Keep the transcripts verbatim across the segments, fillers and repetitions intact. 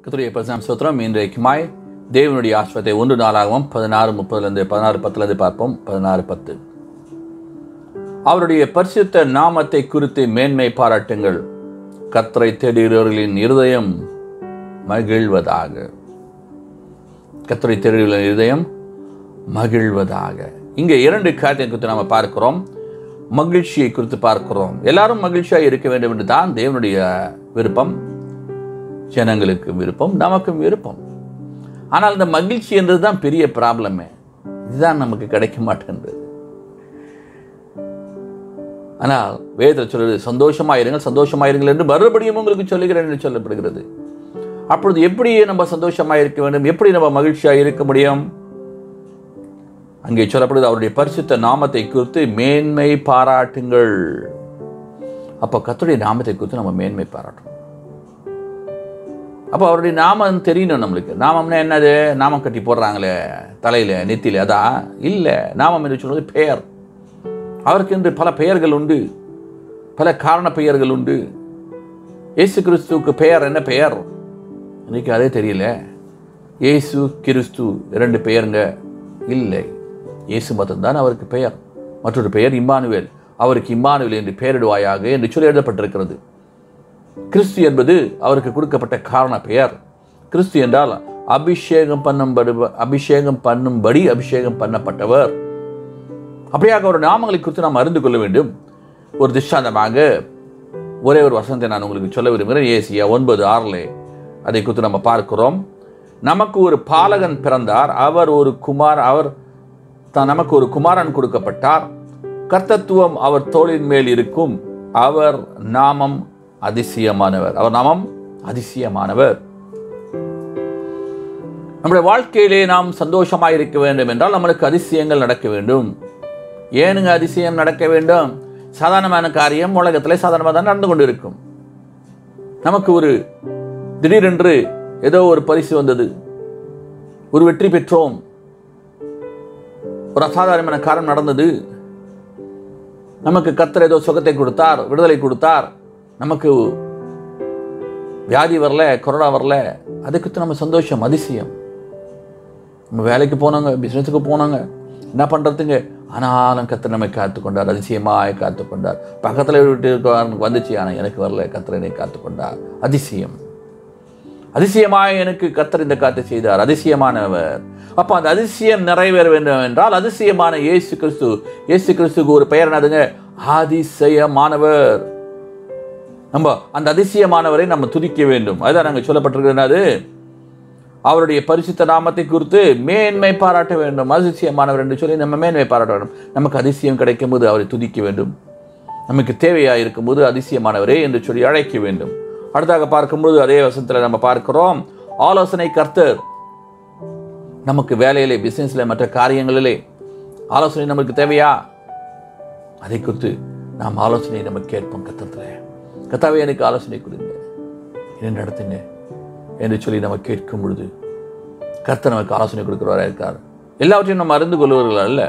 கர்த்தருடைய பரிசுத்த ஸ்தோத்திரம். இன்றைக்குமாய் தேவனுடைய ஆசீர்வாதத்தை ஒன்று நாளாகவும் பதினாறு முப்பதுலேருந்து பதினாறு பத்துலேருந்து பார்ப்போம். பதினாறு பத்து. அவருடைய பரிசுத்த நாமத்தை குறித்து மேன்மை பாராட்டுங்கள். கர்த்தரை தேடுகிறவர்களின் இருதயம் மகிழ்வதாக. கர்த்தரை தேடுகிறவர்களின் இருதயம் மகிழ்வதாக. இங்கே இரண்டு காரியத்தை குறித்து நாம் பார்க்கிறோம். மகிழ்ச்சியை குறித்து பார்க்கிறோம். எல்லாரும் மகிழ்ச்சியாக இருக்க வேண்டும் என்று தான் தேவனுடைய விருப்பம். ஜனங்களுக்கு விருப்பம், நமக்கும் விருப்பம். ஆனால் இந்த மகிழ்ச்சி என்றது தான் பெரிய ப்ராப்ளமே. இதுதான் நமக்கு கிடைக்க மாட்டேன்றது. ஆனால் வேதத்தில் சொல்றது சந்தோஷமாயிருங்கள் சந்தோஷமாயிருங்கள் என்று மறுபடியும் உங்களுக்கு சொல்லுகிறேன் என்று சொல்லப்படுகிறது. அப்பொழுது எப்படி நம்ம சந்தோஷமாக இருக்க வேண்டும், எப்படி நம்ம மகிழ்ச்சியாக இருக்க முடியும்? அங்கே சொல்லப்படுது அவருடைய பரிசுத்த நாமத்தை குறித்து மேன்மை பாராட்டுங்கள். அப்போ கர்த்தருடைய நாமத்தை குறித்து நம்ம மேன்மை பாராட்டணும். அப்போ அவருடைய நாமம் தெரியணும் நம்மளுக்கு. நாமம்னா என்னது? நாமம் கட்டி போடுறாங்களே தலையில் நெத்தியில், அதான் இல்லை. நாமம் என்று சொல்வது பெயர். அவருக்கு என்று பல பெயர்கள் உண்டு, பல காரண பெயர்கள் உண்டு. இயேசு கிறிஸ்துவுக்கு பெயர் என்ன பெயர்? இன்னைக்கு அதே தெரியல. இயேசு கிறிஸ்து இரண்டு பெயருங்க இல்லை. இயேசு மட்டும்தான் அவருக்கு பெயர். மற்றொரு பெயர் இம்மானுவேல். அவருக்கு இம்மானுவேல் என்று பெயரிடுவாயாக என்று சொல்லி எழுதப்பட்டிருக்கிறது. கிறிஸ்து என்பது அவருக்கு கொடுக்கப்பட்ட காரண பெயர். கிறிஸ்து என்றால் அபிஷேகம் பண்ணும்படி அபிஷேகம் பண்ணும்படி அபிஷேகம் பண்ணப்பட்டவர். அப்படியாக ஒரு நாமங்களை குறித்து நாம் அறிந்து கொள்ள வேண்டும். ஒரு திஷ்டாந்தமாக ஒரே ஒரு வசனத்தை நான் உங்களுக்கு சொல்ல விரும்புகிறேன். ஏசியா ஒன்பது ஆறில் அதை குறித்து நம்ம பார்க்கிறோம். நமக்கு ஒரு பாலகன் பிறந்தார், அவர் ஒரு குமார் அவர் தான் நமக்கு ஒரு குமாரன் கொடுக்கப்பட்டார். கர்த்தத்துவம் அவர் தோளின் மேல் இருக்கும். அவர் நாமம் அதிசயமானவர். அவர் நாமம் அதிசயமானவர். நம்முடைய வாழ்க்கையிலே நாம் சந்தோஷமாக இருக்க வேண்டும் என்றால் நம்மளுக்கு அதிசயங்கள் நடக்க வேண்டும். ஏனுங்க அதிசயம் நடக்க வேண்டும்? சாதாரணமான காரியம் உலகத்தில் சாதாரணமாக தான் நடந்து கொண்டு இருக்கும். நமக்கு ஒரு திடீரென்று ஏதோ ஒரு பரிசு வந்தது, ஒரு வெற்றி பெற்றோம், ஒரு அசாதாரணமான காரணம் நடந்தது, நமக்கு கர்த்தர் ஏதோ சுகத்தை கொடுத்தார், விடுதலை கொடுத்தார், நமக்கு வியாதி வரல, கொரோனா வரல, அதுக்கு நம்ம சந்தோஷம், அதிசயம். நம்ம வேலைக்கு போனாங்க, பிஸ்னஸுக்கு போனாங்க, என்ன பண்ணுறதுங்க, ஆனாலும் கர்த்தர் நம்மை காத்துக்கொண்டார், அதிசயமாய் காத்துக்கொண்டார். பக்கத்தில் விட்டு வந்துச்சு, ஆனால் எனக்கு வரல, கர்த்தர் என்னை காத்துக்கொண்டார். அதிசயம். அதிசயமாய் எனக்கு கர்த்தர் இந்த காத்து செய்தார். அதிசயமானவர். அப்போ அந்த அதிசயம் நிறைவேற வேண்டும் என்றால் அதிசயமான இயேசு கிறிஸ்து. இயேசு கிறிஸ்துக்கு ஒரு பெயர் என்னதுங்க? அதிசயமானவர். நம்ம அந்த அதிசயமானவரை நம்ம துதிக்க வேண்டும். அதுதான் நாங்கள் சொல்லப்பட்டிருக்கிறது. அவருடைய பரிசுத்த நாமத்தை குறித்து மேன்மை பாராட்ட வேண்டும். அதிசயமானவர் என்று சொல்லி நம்ம மேன்மை பாராட்ட வேண்டும். நமக்கு அதிசயம் கிடைக்கும் போது அவரை துதிக்க வேண்டும். நமக்கு தேவையாக இருக்கும் போது அதிசயமானவரே என்று சொல்லி அழைக்க வேண்டும். அடுத்தாக பார்க்கும்போது அதே வசனத்தில் நம்ம பார்க்கிறோம், ஆலோசனை கர்த்தர். நமக்கு வேலையிலே, பிசினஸ்ல, மற்ற காரியங்களிலே ஆலோசனை நமக்கு தேவையா? அதை குறித்து நாம் ஆலோசனை நம்ம கேட்போம். கர்த்தத்தில் கர்த்தாவே எனக்கு ஆலோசனை கொடுங்க, என்ன நடத்துங்க என்று சொல்லி நம்ம கேட்கும் பொழுது கர்த்தர் நமக்கு ஆலோசனை கொடுக்கிறவராக இருக்கார். எல்லாவற்றையும் நம்ம அறிந்து கொள்வர்கள் அல்ல.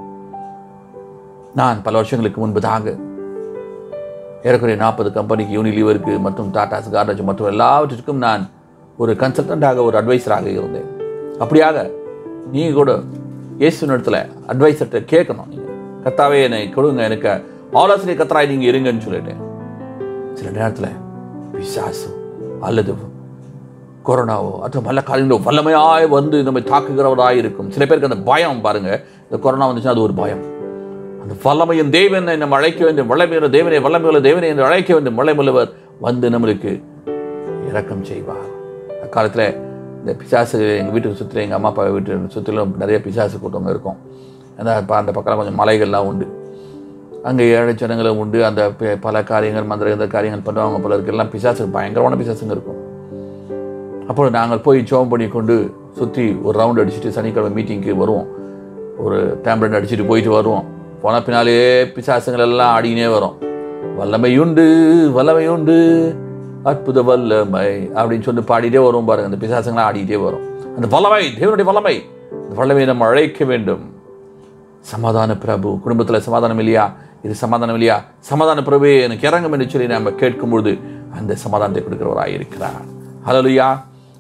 நான் பல வருஷங்களுக்கு முன்பதாக ஏறக்குறைய நாற்பது கம்பெனிக்கு, யூனிலீவருக்கு மற்றும் டாடாஸ், கார்டேஜ் மற்றும் எல்லாவற்றிற்கும் நான் ஒரு கன்சல்டண்டாக, ஒரு அட்வைசராக இருந்தேன். அப்படியாக நீங்கள் கூட இயேசுவின் இடத்துல அட்வைசர்கிட்ட கேட்கணும். நீங்கள் கர்த்தாவே என்னை கொடுங்க, எனக்கு ஆலோசனை கர்த்தராய் நீங்கள் இருங்கன்னு சொல்லிட்டேன். சில நேரத்தில் பிசாசு அல்லது கொரோனாவோ மற்ற நல்ல காரியங்களோ வல்லமையாய் வந்து நம்மை தாக்குகிறவராக இருக்கும். சில பேருக்கு அந்த பயம் பாருங்க, இந்த கொரோனா வந்துச்சுன்னா அது ஒரு பயம். அந்த வல்லமையின் தேவனை நம்ம அழைக்க வேண்டும். வல்லமையுள்ள தேவனை, வல்லமையுள்ள தேவனை என்று அழைக்க வேண்டும். வல்லமையுள்ளவர் வந்து நம்மளுக்கு இரக்கம் செய்வார். அக்காலத்தில் இந்த பிசாசு எங்கள் வீட்டுக்கு சுற்றில, எங்கள் அம்மா அப்பா வீட்டு சுற்றிலும் நிறைய பிசாசு கூட்டம் இருக்கும். அந்த அந்த பக்கம் கொஞ்சம் மலைகள்லாம் உண்டு. அங்கே ஏழை ஜனங்களும் உண்டு. அந்த பல காரியங்கள், மந்திர காரியங்கள் பண்ணுவாங்க போல இருக்கு. எல்லாம் பிசாசு, பயங்கரமான பிசாசுங்க இருக்கும். அப்போ நாங்கள் போய் ஜெபம் பண்ணி கொண்டு சுற்றி ஒரு ரவுண்ட் அடிச்சுட்டு சனிக்கிழமை மீட்டிங்க்கு வருவோம். ஒரு டேப்லெட் அடிச்சுட்டு போயிட்டு வருவோம். போன பின்னாலே பிசாசுங்கள் எல்லாம் ஆடினே வரும். வல்லமையுண்டு, வல்லமையுண்டு, அற்புத வல்லமை அப்படின்னு சொல்லி பாடிட்டே வரும் பாருங்க. அந்த பிசாசுங்களாம் ஆடிட்டே வரும். அந்த வல்லமை, தேவனுடைய வல்லமை, அந்த வல்லமையை நம்ம அழைக்க வேண்டும். சமாதான பிரபு, குடும்பத்தில் சமாதானம் இல்லையா? இது சமாதானம் இல்லையா? சமாதான பிரபுவே எனக்கு இறங்கும் என்று சொல்லி நம்ம கேட்கும்பொழுது அந்த சமாதானத்தை கொடுக்கிறவராக இருக்கிறார். ஹல்லேலூயா.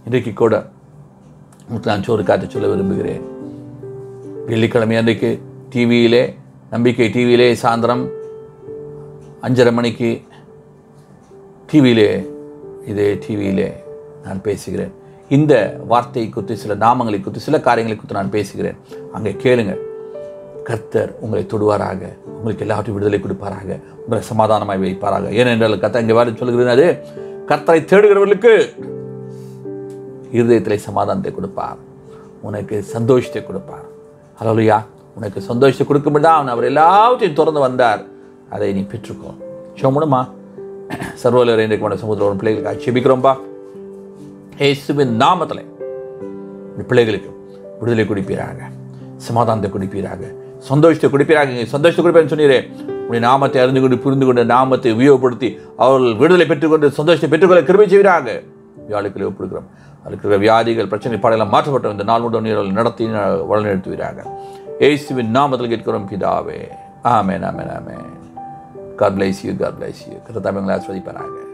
இன்றைக்கு கூட உங்களுக்கு நான் சோறு காட்ட சொல்ல விரும்புகிறேன். வெள்ளிக்கிழமை அன்றைக்கு டிவியிலே, நம்பிக்கை டிவியிலே சாயந்தரம் அஞ்சரை மணிக்கு டிவியிலே, இதே டிவியிலே நான் பேசுகிறேன். இந்த வார்த்தையை குறித்து, சில நாமங்களை குறித்து, சில காரியங்களை குறித்து நான் பேசுகிறேன். அங்கே கேளுங்க. கர்த்தர் உங்களை தொடுவாராக, உங்களுக்கு எல்லாவற்றையும் விடுதலை கொடுப்பாராக, உங்களை சமாதானமாய் வைப்பாராக. ஏனென்றால் கர்த்தர் இங்கே வாரி சொல்கிறது, கர்த்தரை தேடுகிறவர்களுக்கு இருதயத்திலே சமாதானத்தை கொடுப்பார், உனக்கு சந்தோஷத்தை கொடுப்பார். ஹல்லேலூயா. உனக்கு சந்தோஷத்தை கொடுக்கும்போது தான் அவர் எல்லாவற்றையும் திறந்து வந்தார். அதை நீ பெற்றுக்கோ. சோமுடமா சர்வலர் இன்றைக்கு உன சமுதிரம் பிள்ளைகளுக்கு செபிக்கிறோம்பா. இயேசுவின் நாமத்தில் பிள்ளைகளுக்கு விடுதலை கொடுப்பீராக, சமாதானத்தை கொடுப்பீராக, சந்தோஷத்தை கொடுப்பீராக. சந்தோஷத்தை கொடுப்பேன்னு சொன்னீரே, உடைய நாமத்தை அறிந்து கொண்டு புரிந்து கொண்டு நாமத்தை உபயோகப்படுத்தி அவர்கள் விடுதலை பெற்றுக்கொண்டு சந்தோஷத்தை பெற்றுக்கொள்ள கிருபை செய்வீராக. வியாழுக்களை ஒப்புடுக்கிறோம். அதுக்கு வியாதிகள், பிரச்சனை பாடலாம் மாற்றப்பட்ட இந்த நாள் முழுவதும் நீர்கள் நடத்தி வழிநடத்துவீராக. இயேசுவின் நாமத்தில் கேட்கிறோம் பிதாவே. ஆமென், ஆமென், ஆமென். God bless you, God bless you. கர்த்தர் தாமே உங்களை ஆசீர்வதிப்பாராக.